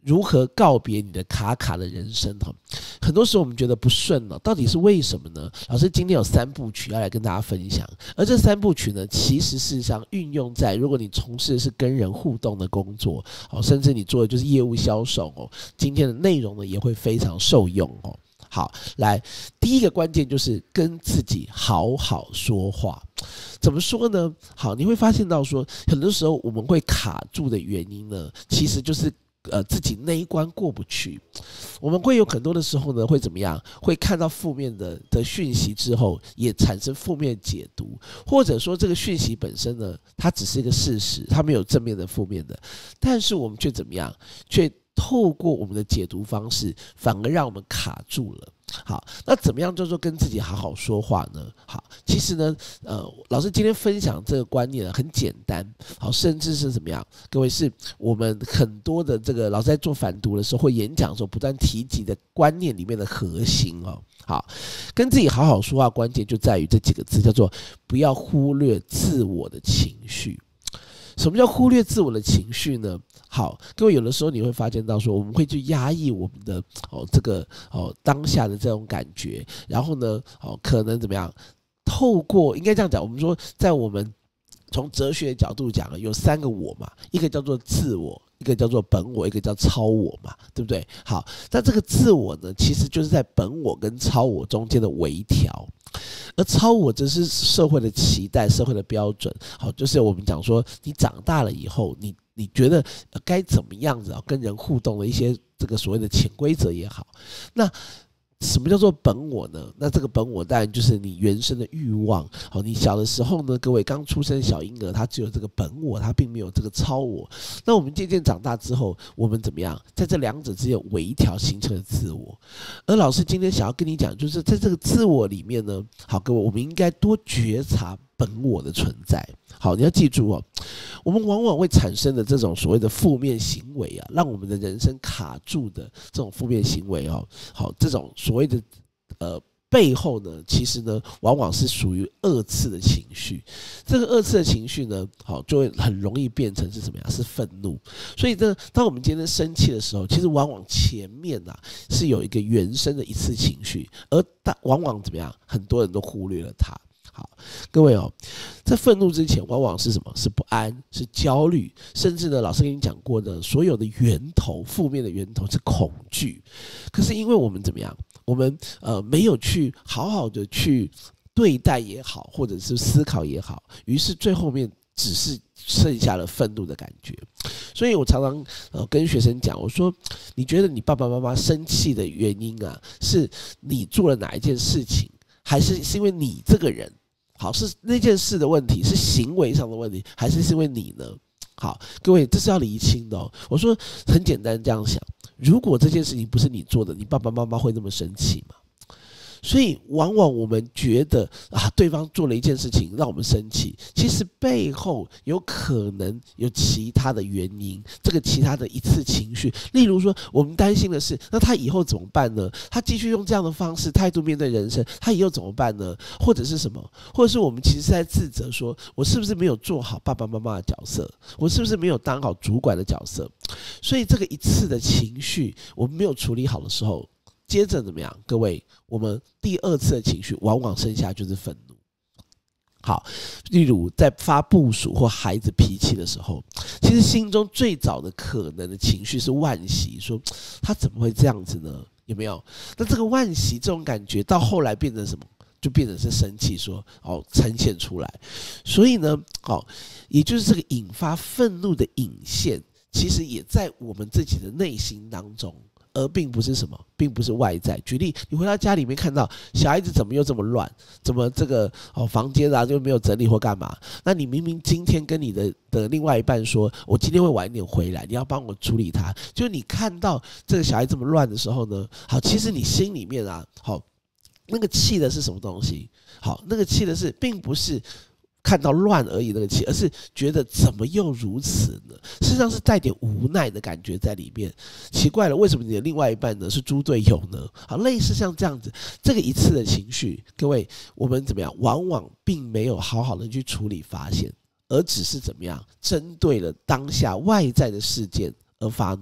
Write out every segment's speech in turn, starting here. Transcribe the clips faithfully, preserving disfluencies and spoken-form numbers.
如何告别你的卡卡的人生？很多时候我们觉得不顺了，到底是为什么呢？老师今天有三部曲要来跟大家分享，而这三部曲呢，其实事实上运用在如果你从事的是跟人互动的工作，甚至你做的就是业务销售哦，今天的内容呢也会非常受用哦。好，来，第一个关键就是跟自己好好说话。怎么说呢？好，你会发现到说，很多时候我们会卡住的原因呢，其实就是呃自己那一关过不去。我们会有很多的时候呢，会怎么样？会看到负面的的讯息之后，也产生负面解读，或者说这个讯息本身呢，它只是一个事实，它没有正面的、负面的，但是我们却怎么样？却透过我们的解读方式，反而让我们卡住了。好，那怎么样叫做跟自己好好说话呢？好，其实呢，呃，老师今天分享这个观念很简单，好，甚至是怎么样？各位是我们很多的这个老师在做反读的时候或演讲的时候不断提及的观念里面的核心哦。好，跟自己好好说话，关键就在于这几个字，叫做不要忽略自我的情绪。什么叫忽略自我的情绪呢？好，各位有的时候你会发现到说，我们会去压抑我们的哦这个哦当下的这种感觉，然后呢哦可能怎么样？透过应该这样讲，我们说在我们从哲学的角度讲，有三个我嘛，一个叫做自我，一个叫做本我，一个叫超我嘛，对不对？好，那这个自我呢，其实就是在本我跟超我中间的微调。而超我这是社会的期待，社会的标准。好，就是我们讲说，你长大了以后，你你觉得该怎么样子啊，跟人互动的一些这个所谓的潜规则也好，那。什么叫做本我呢？那这个本我当然就是你原生的欲望。好，你小的时候呢，各位刚出生的小婴儿，他只有这个本我，他并没有这个超我。那我们渐渐长大之后，我们怎么样？在这两者之间微调形成了自我。而老师今天想要跟你讲，就是在这个自我里面呢，好，各位，我们应该多觉察本我的存在。好，你要记住哦，我们往往会产生的这种所谓的负面行为啊，让我们的人生卡住的这种负面行为哦，好，这种所谓的呃背后呢，其实呢，往往是属于二次的情绪。这个二次的情绪呢，好，就会很容易变成是什么呀？是愤怒。所以呢，当我们今天生气的时候，其实往往前面啊是有一个原生的一次情绪，而大往往怎么样？很多人都忽略了它。好，各位哦，在愤怒之前，往往是什么？是不安，是焦虑，甚至呢，老师跟你讲过的，所有的源头，负面的源头是恐惧。可是因为我们怎么样？我们呃没有去好好的去对待也好，或者是思考也好，于是最后面只是剩下了愤怒的感觉。所以我常常呃跟学生讲，我说，你觉得你爸爸妈妈生气的原因啊，是你做了哪一件事情，还是是因为你这个人？好，是那件事的问题，是行为上的问题，还是是因为你呢？好，各位，这是要厘清的哦。我说很简单，这样想，如果这件事情不是你做的，你爸爸妈妈会那么生气吗？所以往往我们觉得啊，对方做了一件事情让我们生气，其实背后有可能有其他的原因，这个其他的一次情绪，例如说我们担心的是，那他以后怎么办呢？他继续用这样的方式态度面对人生，他以后怎么办呢？或者是什么？或者是我们其实是在自责说，我是不是没有做好爸爸妈妈的角色？我是不是没有当好主管的角色？所以这个一次的情绪我们没有处理好的时候，接着怎么样？各位，我们第二次的情绪往往剩下就是愤怒。好，例如在发部属或孩子脾气的时候，其实心中最早的可能的情绪是惋惜，说他怎么会这样子呢？有没有？那这个惋惜这种感觉到后来变成什么？就变成是生气，说哦呈现出来。所以呢，好，也就是这个引发愤怒的引线，其实也在我们自己的内心当中。而并不是什么，并不是外在。举例，你回到家里面看到小孩子怎么又这么乱，怎么这个哦房间啊就没有整理或干嘛？那你明明今天跟你的的另外一半说，我今天会晚一点回来，你要帮我处理他。就你看到这个小孩这么乱的时候呢，好，其实你心里面啊，好，那个气的是什么东西？好，那个气的是，并不是看到乱而已那个气，而是觉得怎么又如此呢？事实上是带点无奈的感觉在里面。奇怪了，为什么你的另外一半呢是猪队友呢？好，类似像这样子，这个一次的情绪，各位，我们怎么样？往往并没有好好的去处理发现，而只是怎么样针对了当下外在的事件而发怒。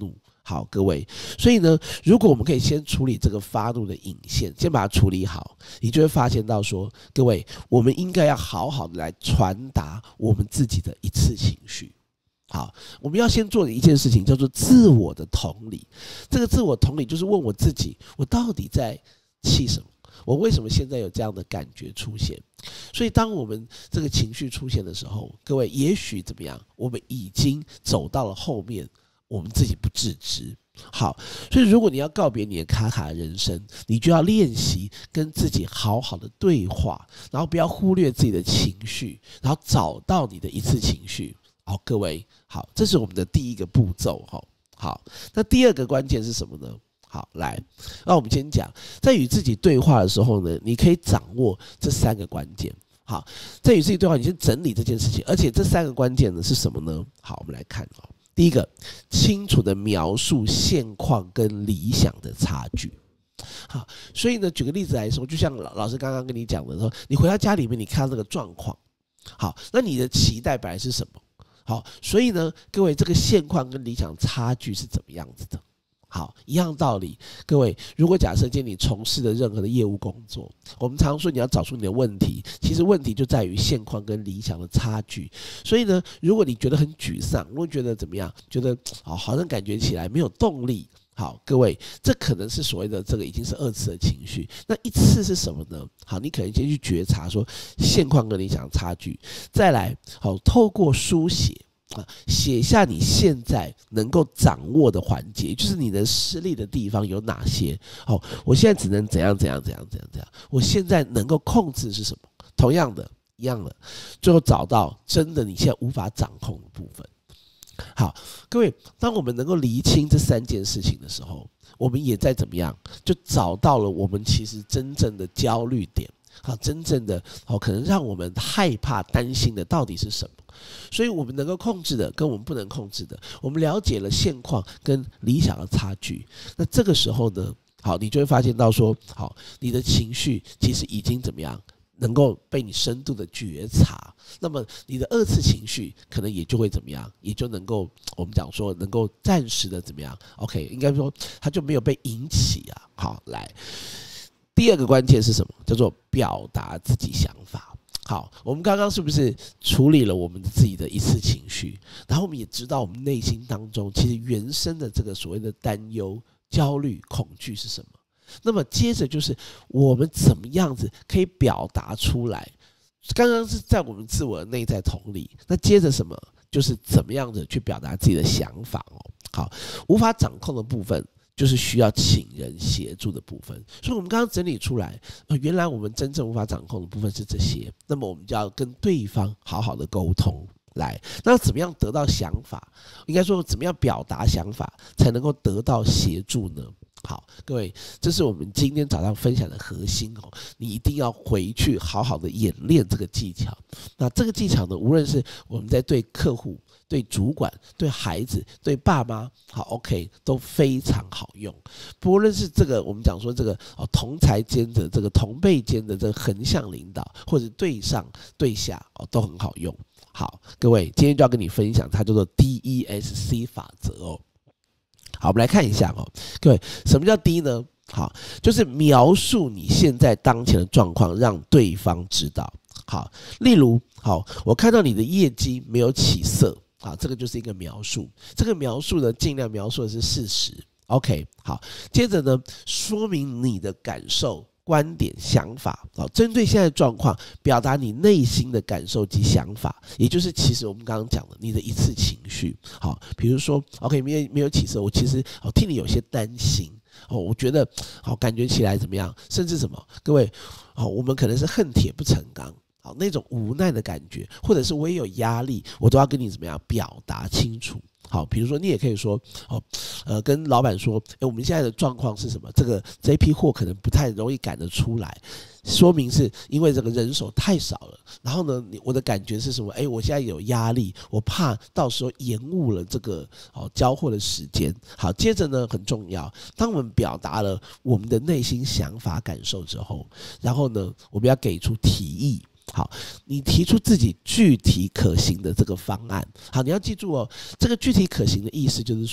好，各位，所以呢，如果我们可以先处理这个发怒的引线，先把它处理好，你就会发现到说，各位，我们应该要好好的来传达我们自己的一次情绪。好，我们要先做的一件事情叫做自我的同理。这个自我同理就是问我自己，我到底在气什么？我为什么现在有这样的感觉出现？所以当我们这个情绪出现的时候，各位，也许怎么样，我们已经走到了后面，我们自己不自知。好，所以如果你要告别你的卡卡的人生，你就要练习跟自己好好的对话，然后不要忽略自己的情绪，然后找到你的一次情绪。好，各位，好，这是我们的第一个步骤。好，那第二个关键是什么呢？好，来，那我们先讲，在与自己对话的时候呢，你可以掌握这三个关键。好，在与自己对话，你先整理这件事情，而且这三个关键呢是什么呢？好，我们来看哦。第一个，清楚的描述现况跟理想的差距。好，所以呢，举个例子来说，就像老师刚刚跟你讲的说，你回到家里面，你看到这个状况，好，那你的期待本来是什么？好，所以呢，各位，这个现况跟理想差距是怎么样子的？好，一样道理，各位，如果假设今天你从事的任何的业务工作，我们常说你要找出你的问题，其实问题就在于现况跟理想的差距。所以呢，如果你觉得很沮丧，如果觉得怎么样，觉得好好像感觉起来没有动力，好，各位，这可能是所谓的这个已经是二次的情绪。那一次是什么呢？好，你可能先去觉察说现况跟理想的差距，再来，好，透过书写。啊，写下你现在能够掌握的环节，就是你能施力的地方有哪些？好，我现在只能怎样怎样怎样怎样怎样，我现在能够控制是什么？同样的，一样的，最后找到真的你现在无法掌控的部分。好，各位，当我们能够厘清这三件事情的时候，我们也在怎么样，就找到了我们其实真正的焦虑点。好，真正的好，可能让我们害怕、担心的到底是什么？所以我们能够控制的，跟我们不能控制的，我们了解了现况跟理想的差距。那这个时候呢，好，你就会发现到说，好，你的情绪其实已经怎么样，能够被你深度的觉察。那么你的二次情绪可能也就会怎么样，也就能够我们讲说能够暂时的怎么样 ？OK， 应该说它就没有被引起啊。好，来。第二个关键是什么？叫做表达自己想法。好，我们刚刚是不是处理了我们自己的一次情绪？然后我们也知道我们内心当中其实原生的这个所谓的担忧、焦虑、恐惧是什么？那么接着就是我们怎么样子可以表达出来？刚刚是在我们自我的内在同理，那接着什么？就是怎么样子去表达自己的想法哦。好，无法掌控的部分。就是需要请人协助的部分，所以我们刚刚整理出来，呃，原来我们真正无法掌控的部分是这些，那么我们就要跟对方好好的沟通。来，那怎么样得到想法？应该说怎么样表达想法才能够得到协助呢？好，各位，这是我们今天早上分享的核心哦，你一定要回去好好的演练这个技巧。那这个技巧呢，无论是我们在对客户、对主管、对孩子、对爸妈，好 ，OK， 都非常好用。不论是这个我们讲说这个哦同才间的这个同辈间的这个横向领导，或者对上对下哦，都很好用。好，各位，今天就要跟你分享，它叫做 D E S C 法则哦。好，我们来看一下哦，各位，什么叫 D 呢？好，就是描述你现在当前的状况，让对方知道。好，例如，好，我看到你的业绩没有起色，好，这个就是一个描述。这个描述呢，尽量描述的是事实。OK， 好，接着呢，说明你的感受。观点、想法，好，针对现在的状况，表达你内心的感受及想法，也就是其实我们刚刚讲的你的一次情绪。好，比如说 ，OK， 没有没有起色，我其实我替你有些担心哦，我觉得好感觉起来怎么样？甚至什么？各位，好，我们可能是恨铁不成钢，好那种无奈的感觉，或者是我也有压力，我都要跟你怎么样表达清楚。好，比如说你也可以说，哦，呃，跟老板说，哎，我们现在的状况是什么？这个这一批货可能不太容易赶得出来，说明是因为这个人手太少了。然后呢，我的感觉是什么？哎，我现在有压力，我怕到时候延误了这个哦交货的时间。好，接着呢很重要，当我们表达了我们的内心想法感受之后，然后呢，我们要给出提议。好，你提出自己具体可行的这个方案。好，你要记住哦，这个具体可行的意思就是说，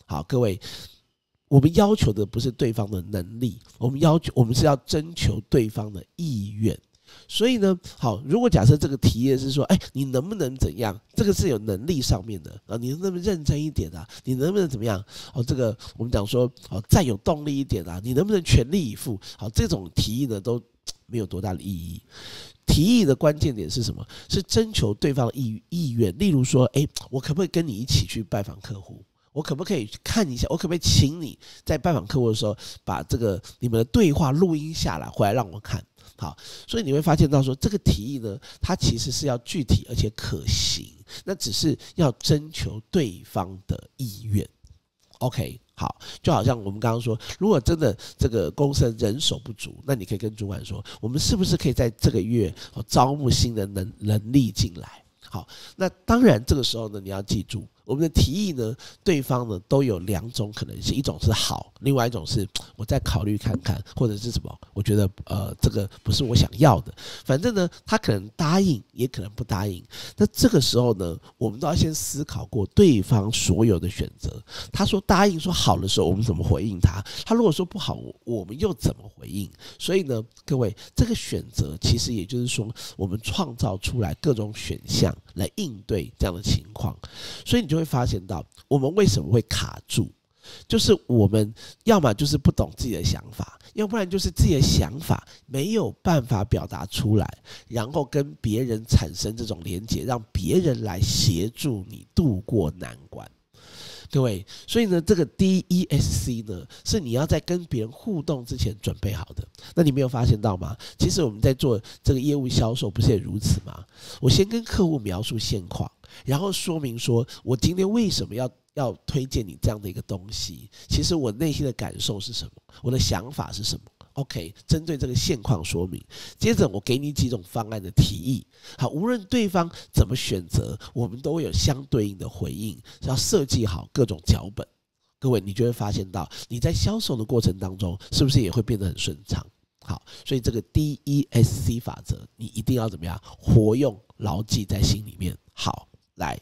好，各位，我们要求的不是对方的能力，我们要求我们是要征求对方的意愿。所以呢，好，如果假设这个提议是说，哎，你能不能怎样？这个是有能力上面的啊，你能不能认真一点啊？你能不能怎么样？哦，这个我们讲说，哦，再有动力一点啊？你能不能全力以赴？好，这种提议呢都没有多大的意义。提议的关键点是什么？是征求对方的意意愿。例如说，哎，我可不可以跟你一起去拜访客户？我可不可以看一下？我可不可以请你在拜访客户的时候，把这个你们的对话录音下来，回来让我看？好，所以你会发现到说，这个提议呢，它其实是要具体而且可行，那只是要征求对方的意愿。OK， 好，就好像我们刚刚说，如果真的这个公司的人手不足，那你可以跟主管说，我们是不是可以在这个月招募新的能能力进来？好，那当然这个时候呢，你要记住，我们的提议呢，对方呢都有两种可能性，一种是好，另外一种是我再考虑看看，或者是什么，我觉得呃这个不是我想要的。反正呢，他可能答应，也可能不答应。那这个时候呢，我们都要先思考过对方所有的选择。他说答应说好的时候，我们怎么回应他？他如果说不好，我们又怎么回应？所以呢，各位，这个选择其实也就是说，我们创造出来各种选项来应对这样的情况。所以你就会发现到，我们为什么会卡住，就是我们要么就是不懂自己的想法，要不然就是自己的想法没有办法表达出来，然后跟别人产生这种连结，让别人来协助你度过难关。各位，所以呢，这个 D E S C 呢，是你要在跟别人互动之前准备好的。那你没有发现到吗？其实我们在做这个业务销售，不是也如此吗？我先跟客户描述现况，然后说明说我今天为什么要要推荐你这样的一个东西。其实我内心的感受是什么，我的想法是什么。OK， 针对这个现况说明，接着我给你几种方案的提议。好，无论对方怎么选择，我们都会有相对应的回应，要设计好各种脚本。各位，你就会发现到你在销售的过程当中，是不是也会变得很顺畅？好，所以这个 D E S C 法则，你一定要怎么样活用、牢记在心里面。好，来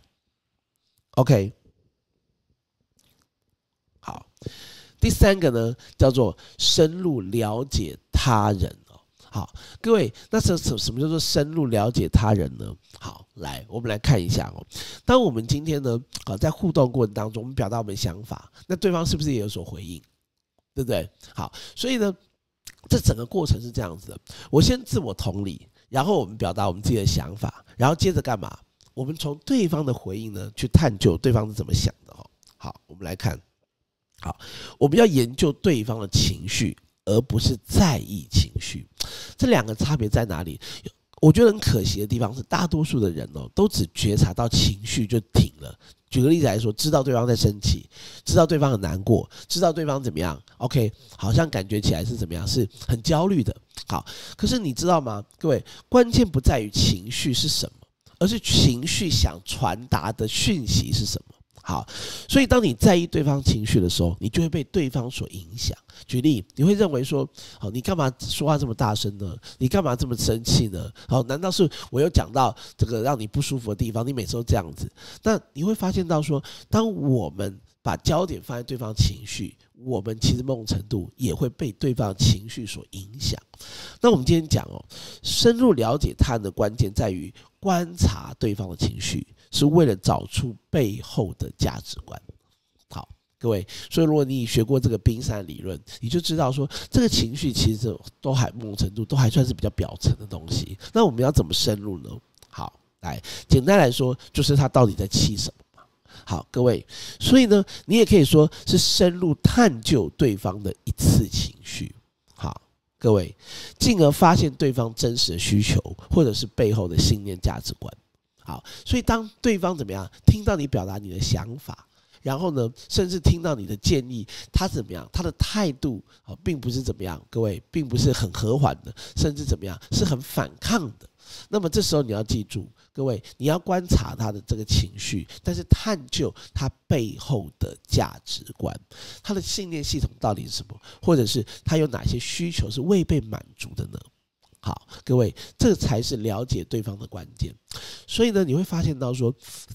，OK， 好。第三个呢，叫做深入了解他人。好，各位，那什什么叫做深入了解他人呢？好，来，我们来看一下哦。当我们今天呢，啊，在互动过程当中，我们表达我们的想法，那对方是不是也有所回应？对不对？好，所以呢，这整个过程是这样子的：我先自我同理，然后我们表达我们自己的想法，然后接着干嘛？我们从对方的回应呢，去探究对方是怎么想的哦。好，我们来看。好，我们要研究对方的情绪，而不是在意情绪。这两个差别在哪里？我觉得很可惜的地方是，大多数的人哦，都只觉察到情绪就停了。举个例子来说，知道对方在生气，知道对方很难过，知道对方怎么样 ，OK， 好像感觉起来是怎么样，是很焦虑的。好，可是你知道吗，各位，关键不在于情绪是什么，而是情绪想传达的讯息是什么。好，所以当你在意对方情绪的时候，你就会被对方所影响。举例，你会认为说，好，你干嘛说话这么大声呢？你干嘛这么生气呢？好，难道是我有讲到这个让你不舒服的地方？你每次都这样子，那你会发现到说，当我们把焦点放在对方情绪，我们其实某种程度也会被对方的情绪所影响。那我们今天讲哦，深入了解他人的关键在于观察对方的情绪，是为了找出背后的价值观。好，各位，所以如果你学过这个冰山理论，你就知道说，这个情绪其实都还某种程度都还算是比较表层的东西。那我们要怎么深入呢？好，来，简单来说，就是他到底在气什么。好，各位，所以呢，你也可以说是深入探究对方的一次情绪。好，各位，进而发现对方真实的需求，或者是背后的信念、价值观。好，所以当对方怎么样，听到你表达你的想法，然后呢，甚至听到你的建议，他怎么样，他的态度啊，并不是怎么样，各位，并不是很和缓的，甚至怎么样，是很反抗的。那么这时候你要记住，各位，你要观察他的这个情绪，但是探究他背后的价值观，他的信念系统到底是什么，或者是他有哪些需求是未被满足的呢？好，各位，这才是了解对方的关键。所以呢，你会发现到说，在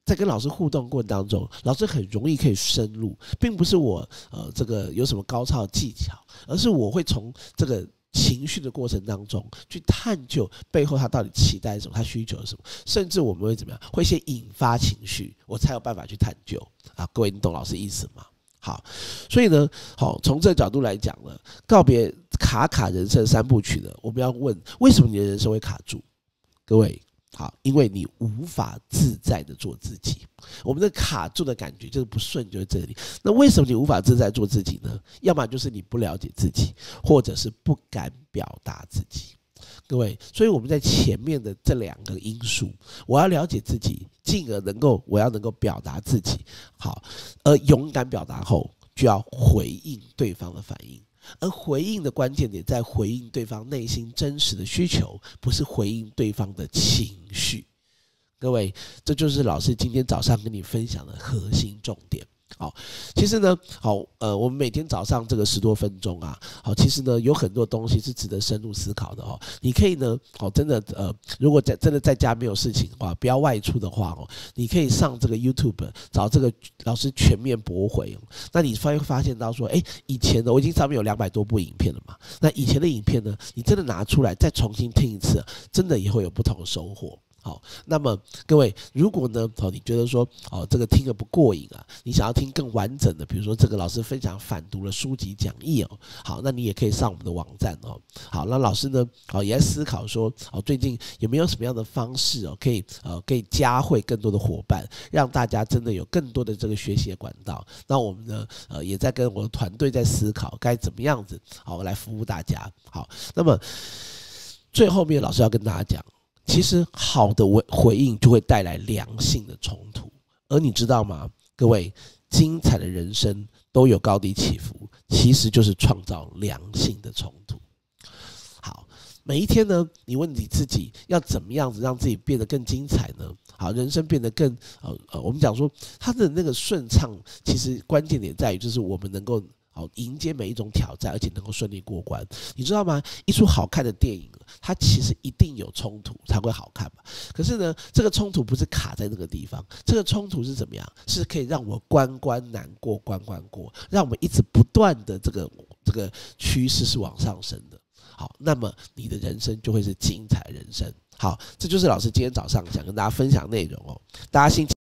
在跟老师互动过程当中，老师很容易可以深入，并不是我呃这个有什么高超的技巧，而是我会从这个情绪的过程当中去探究背后他到底期待什么，他需求是什么，甚至我们会怎么样，会先引发情绪，我才有办法去探究啊。各位，你懂老师意思吗？好，所以呢，好，从这个角度来讲呢，告别卡卡人生三部曲呢，我们要问为什么你的人生会卡住？各位，好，因为你无法自在的做自己。我们的卡住的感觉就是不顺，就在这里。那为什么你无法自在做自己呢？要么就是你不了解自己，或者是不敢表达自己。各位，所以我们在前面的这两个因素，我要了解自己，进而能够我要能够表达自己，好，而勇敢表达后，就要回应对方的反应。而回应的关键点在回应对方内心真实的需求，不是回应对方的情绪。各位，这就是老师今天早上跟你分享的核心重点。好，其实呢，好，呃，我们每天早上这个十多分钟啊，好，其实呢，有很多东西是值得深入思考的哦。你可以呢，好，真的，呃，如果在真的在家没有事情的话，不要外出的话哦，你可以上这个 YouTube 找这个老师全面驳回。那你会发现到说，哎，以前呢，我已经上面有两百多部影片了嘛。那以前的影片呢，你真的拿出来再重新听一次，真的也会有不同的收获。好，那么各位，如果呢，哦，你觉得说，哦，这个听得不过瘾啊，你想要听更完整的，比如说这个老师分享反读的书籍讲义哦，好，那你也可以上我们的网站哦。好，那老师呢，哦，也在思考说，哦，最近有没有什么样的方式哦，可以呃，可以加惠更多的伙伴，让大家真的有更多的这个学习的管道。那我们呢，呃，也在跟我的团队在思考该怎么样子，好来服务大家。好，那么最后面老师要跟大家讲。其实好的回应就会带来良性的冲突，而你知道吗？各位，精彩的人生都有高低起伏，其实就是创造良性的冲突。好，每一天呢，你问你自己要怎么样子让自己变得更精彩呢？好，人生变得更呃呃，我们讲说它的那个顺畅，其实关键点在于就是我们能够。好，迎接每一种挑战，而且能够顺利过关，你知道吗？一出好看的电影，它其实一定有冲突才会好看嘛。可是呢，这个冲突不是卡在那个地方，这个冲突是怎么样？是可以让我关关难过关关过，让我们一直不断的这个这个趋势是往上升的。好，那么你的人生就会是精彩人生。好，这就是老师今天早上想跟大家分享的内容哦。大家星期